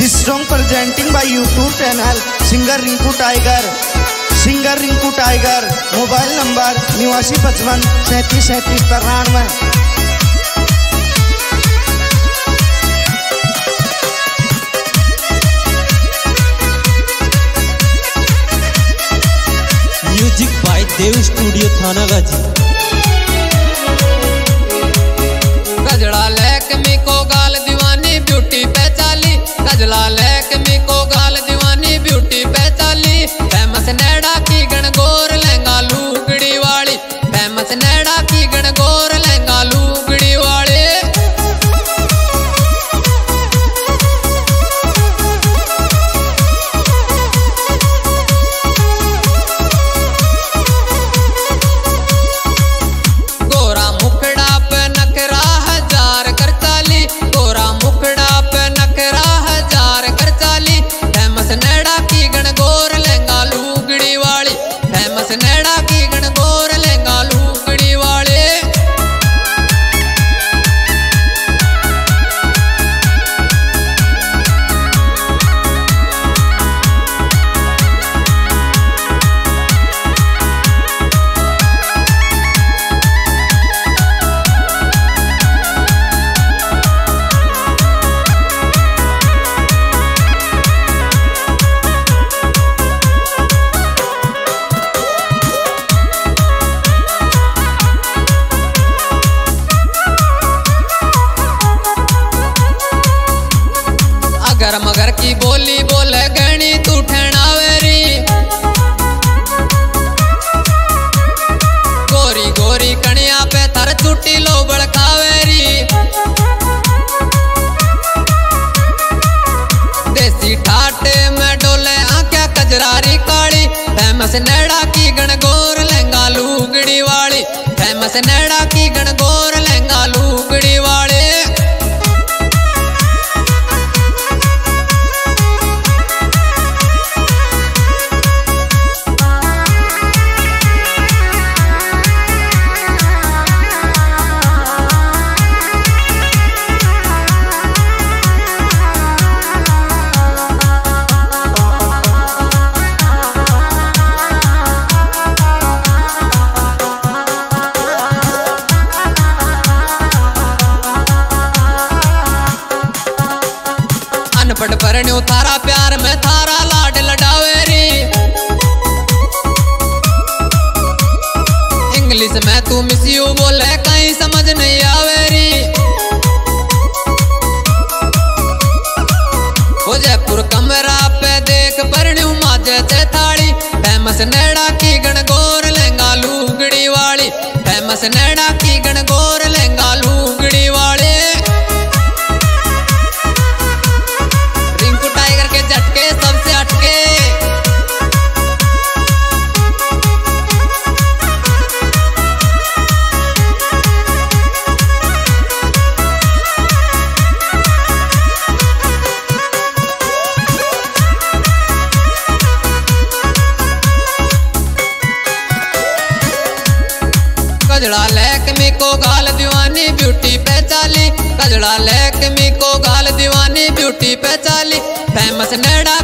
This song presenting by YouTube channel Singer Rinku Tiger. Singer Rinku Tiger. Mobile number 8955 3737 93। Music by Dev studio Thanagazi. कजड़ा lake मी को गाल दीवानी beauty पे चाली, कजड़ा lake मी को गाल दीवानी beauty पे चाली। फेमस नेड़ा की गणगौर लहंगा लूगड़ी वाली, फेमस नेड़ा की गणगौर लहंगा लूगड़ी वाली। गोरा मुखड़ा पे नखरा हजार कर चाली, गोरा मुखड़ा पे नखरा हजार कर चाली। फेमस नेड़ा की गणगौर लहंगा लूगड़ी वाली, फेमस नेड़ा की गणगौर लहंगा लूगड़ी वाली। अगर मगर की बोली बोले गणी तू ठहनावेरी, गोरी गोरी कणिया पे थर चुटी लो बड़कावेरी। देसी ठाटे में डोले आंखें कजरारी काली, फेमस नेड़ा की गणगौर लहंगा लूगड़ी वाली, फेमस नेड़ा की गणगौर लहंगा लूगड़ी वाली। अनपढ़ परण्यो थारा प्यार में थारा लाड लडावेरी, इंग्लिश में तू मिस यू बोले कहीं समझ नहीं आवेरी। हो जयपुर कमरा पे देख परण्यो माजे ते थाड़ी, फेमस नेड़ा की गणगौर लहंगा लूगड़ी वाली, फेमस नेड़ा की गणगौर लहंगा लूगड़ी वाली। झटके सबसे हटके कजड़ा लेक मी को गाल दीवानी ब्यूटी पे चाली, कजड़ा लेक मी को गाल दीवानी ब्यूटी पे चाली। फेमस नेड़ा